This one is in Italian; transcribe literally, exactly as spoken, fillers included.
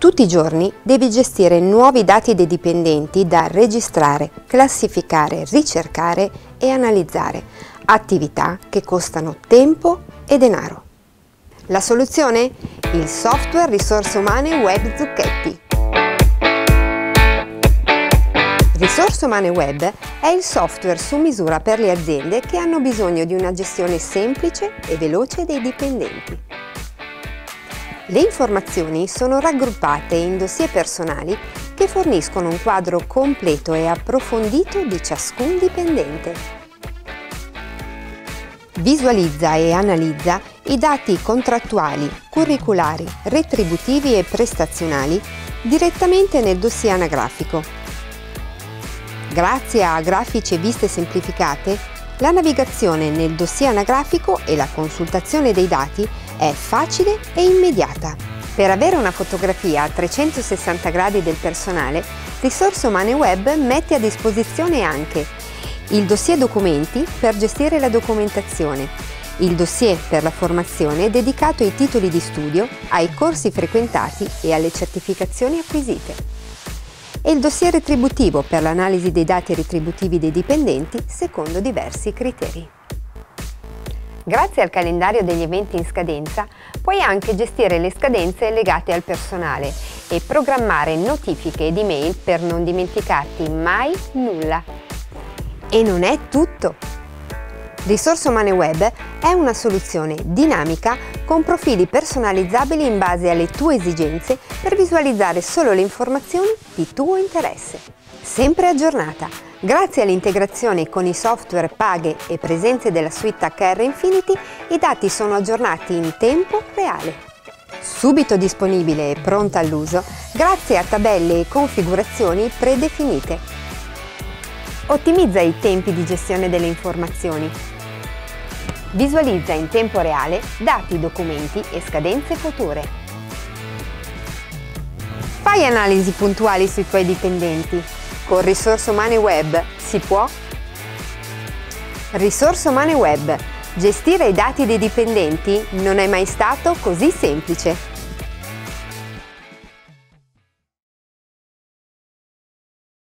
Tutti i giorni devi gestire nuovi dati dei dipendenti da registrare, classificare, ricercare e analizzare, attività che costano tempo e denaro. La soluzione? Il software risorse umane web Zucchetti. Risorse umane web è il software su misura per le aziende che hanno bisogno di una gestione semplice e veloce dei dipendenti. Le informazioni sono raggruppate in dossier personali che forniscono un quadro completo e approfondito di ciascun dipendente. Visualizza e analizza i dati contrattuali, curriculari, retributivi e prestazionali direttamente nel dossier anagrafico. Grazie a grafici e viste semplificate, la navigazione nel dossier anagrafico e la consultazione dei dati è facile e immediata. Per avere una fotografia a trecentosessanta gradi del personale, Risorse Umane Web mette a disposizione anche il dossier documenti per gestire la documentazione, il dossier per la formazione dedicato ai titoli di studio, ai corsi frequentati e alle certificazioni acquisite, e il dossier retributivo per l'analisi dei dati retributivi dei dipendenti secondo diversi criteri. Grazie al calendario degli eventi in scadenza, puoi anche gestire le scadenze legate al personale e programmare notifiche ed email per non dimenticarti mai nulla. E non è tutto! Risorse Umane Web è una soluzione dinamica con profili personalizzabili in base alle tue esigenze per visualizzare solo le informazioni di tuo interesse. Sempre aggiornata, grazie all'integrazione con i software Paghe e presenze della suite H R Infinity, i dati sono aggiornati in tempo reale. Subito disponibile e pronta all'uso grazie a tabelle e configurazioni predefinite. Ottimizza i tempi di gestione delle informazioni. Visualizza in tempo reale dati, documenti e scadenze future. Fai analisi puntuali sui tuoi dipendenti. Con Risorse Umane Web si può? Risorse Umane Web. Gestire i dati dei dipendenti non è mai stato così semplice.